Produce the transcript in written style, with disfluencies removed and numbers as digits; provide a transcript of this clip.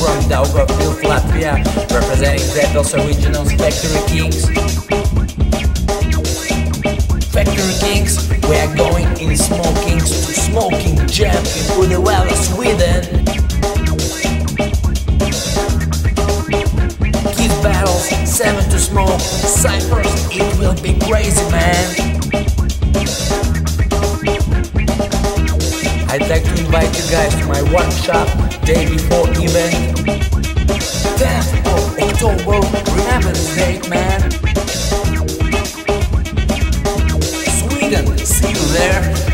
from Daugavpils, Latvia, representing J.Pilsudska originals Factory Kingz. Factory Kingz, we are going in smokings to smoking jam in Udevalla, Sweden. Kids battles, 7 to smoke, cyphers, it will be crazy, man. I'd like to invite you guys to my workshop day before event, 10th of October, remember this date, man. Sweden, see you there.